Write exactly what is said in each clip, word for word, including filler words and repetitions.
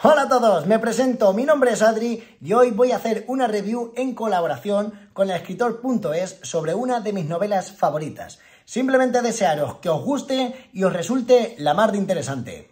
Hola a todos, me presento, mi nombre es Adri y hoy voy a hacer una review en colaboración con el escritor punto es sobre una de mis novelas favoritas. Simplemente desearos que os guste y os resulte la mar de interesante.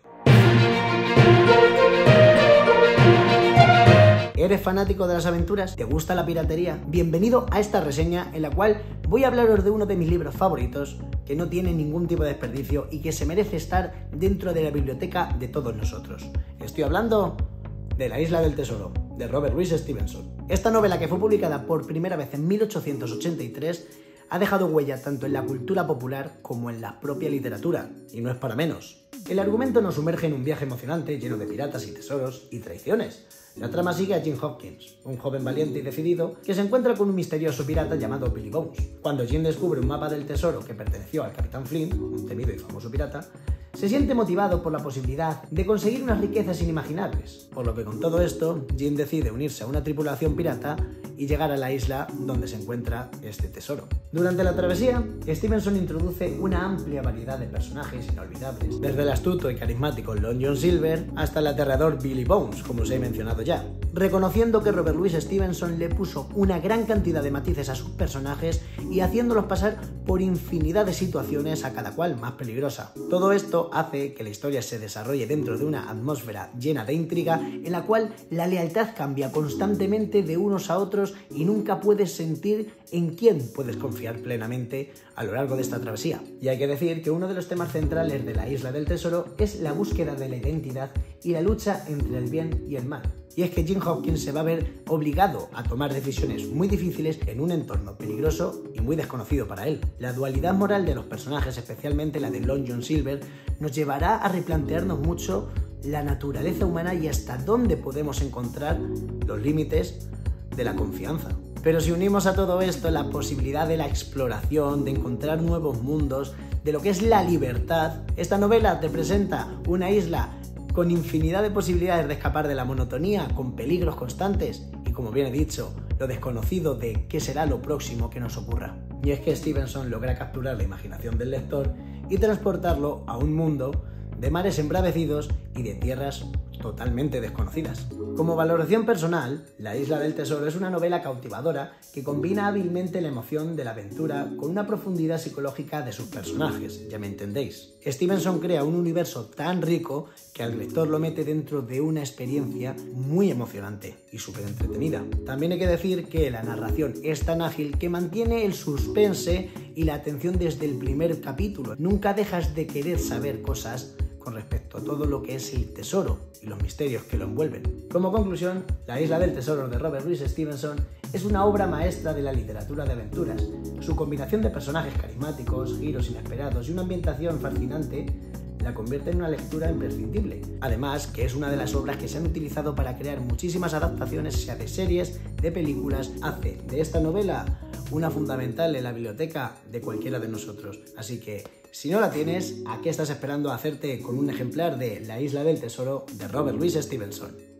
¿Eres fanático de las aventuras? ¿Te gusta la piratería? Bienvenido a esta reseña en la cual voy a hablaros de uno de mis libros favoritos que no tiene ningún tipo de desperdicio y que se merece estar dentro de la biblioteca de todos nosotros. Estoy hablando de La Isla del Tesoro, de Robert Louis Stevenson. Esta novela, que fue publicada por primera vez en mil ochocientos ochenta y tres, ha dejado huella tanto en la cultura popular como en la propia literatura, y no es para menos. El argumento nos sumerge en un viaje emocionante lleno de piratas y tesoros y traiciones. La trama sigue a Jim Hopkins, un joven valiente y decidido que se encuentra con un misterioso pirata llamado Billy Bones. Cuando Jim descubre un mapa del tesoro que perteneció al Capitán Flint, un temido y famoso pirata, se siente motivado por la posibilidad de conseguir unas riquezas inimaginables, por lo que con todo esto, Jim decide unirse a una tripulación pirata y llegar a la isla donde se encuentra este tesoro. Durante la travesía, Stevenson introduce una amplia variedad de personajes inolvidables, desde el astuto y carismático Long John Silver hasta el aterrador Billy Bones, como os he mencionado ya, reconociendo que Robert Louis Stevenson le puso una gran cantidad de matices a sus personajes y haciéndolos pasar por infinidad de situaciones, a cada cual más peligrosa. Todo esto hace que la historia se desarrolle dentro de una atmósfera llena de intriga en la cual la lealtad cambia constantemente de unos a otros y nunca puedes sentir en quién puedes confiar plenamente a lo largo de esta travesía. Y hay que decir que uno de los temas centrales de La Isla del Tesoro es la búsqueda de la identidad y la lucha entre el bien y el mal. Y es que Jim Hopkins se va a ver obligado a tomar decisiones muy difíciles en un entorno peligroso y muy desconocido para él. La dualidad moral de los personajes, especialmente la de Long John Silver, nos llevará a replantearnos mucho la naturaleza humana y hasta dónde podemos encontrar los límites de la confianza. Pero si unimos a todo esto la posibilidad de la exploración, de encontrar nuevos mundos, de lo que es la libertad, esta novela te presenta una isla con infinidad de posibilidades de escapar de la monotonía, con peligros constantes y, como bien he dicho, lo desconocido de qué será lo próximo que nos ocurra. Y es que Stevenson logra capturar la imaginación del lector y transportarlo a un mundo de mares embravecidos y de tierras totalmente desconocidas. Como valoración personal, La Isla del Tesoro es una novela cautivadora que combina hábilmente la emoción de la aventura con una profundidad psicológica de sus personajes, ya me entendéis. Stevenson crea un universo tan rico que al lector lo mete dentro de una experiencia muy emocionante y súper entretenida. También hay que decir que la narración es tan ágil que mantiene el suspense y la atención desde el primer capítulo. Nunca dejas de querer saber cosas con respecto a todo lo que es el tesoro y los misterios que lo envuelven. Como conclusión, La Isla del Tesoro de Robert Louis Stevenson es una obra maestra de la literatura de aventuras. Su combinación de personajes carismáticos, giros inesperados y una ambientación fascinante la convierte en una lectura imprescindible. Además, que es una de las obras que se han utilizado para crear muchísimas adaptaciones, sea de series, de películas, hace de esta novela una fundamental en la biblioteca de cualquiera de nosotros. Así que, si no la tienes, ¿a qué estás esperando a hacerte con un ejemplar de La Isla del Tesoro de Robert Louis Stevenson?